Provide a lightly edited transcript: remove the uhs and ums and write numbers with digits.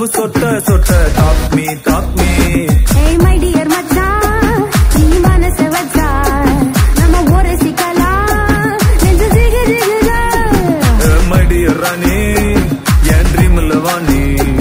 சொட்ட சொட்ட talk me talk me. Hey my dear மச்சான் நீ மனசு வச்சா நம்ம ஒரு சிக்கலாம் நெஞ்சு ஜிகு ஜிகுதா. My dear Rani N ட்ரீம்ல Vani